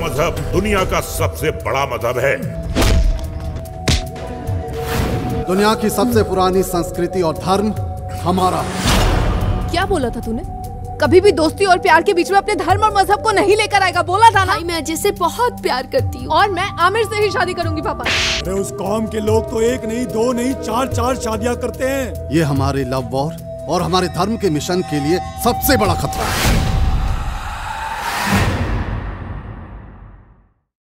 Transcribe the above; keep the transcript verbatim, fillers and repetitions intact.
मजहब दुनिया का सबसे बड़ा मजहब है। दुनिया की सबसे पुरानी संस्कृति और धर्म हमारा। क्या बोला था तूने? कभी भी दोस्ती और प्यार के बीच में अपने धर्म और मजहब को नहीं लेकर आएगा, बोला था ना? भाई, मैं अजय से बहुत प्यार करती हूँ और मैं आमिर से ही शादी करूंगी पापा। अरे उस कौम के लोग तो एक नहीं, दो नहीं, चार चार शादियाँ करते हैं। ये हमारे लव वॉर और हमारे धर्म के मिशन के लिए सबसे बड़ा खतरा है।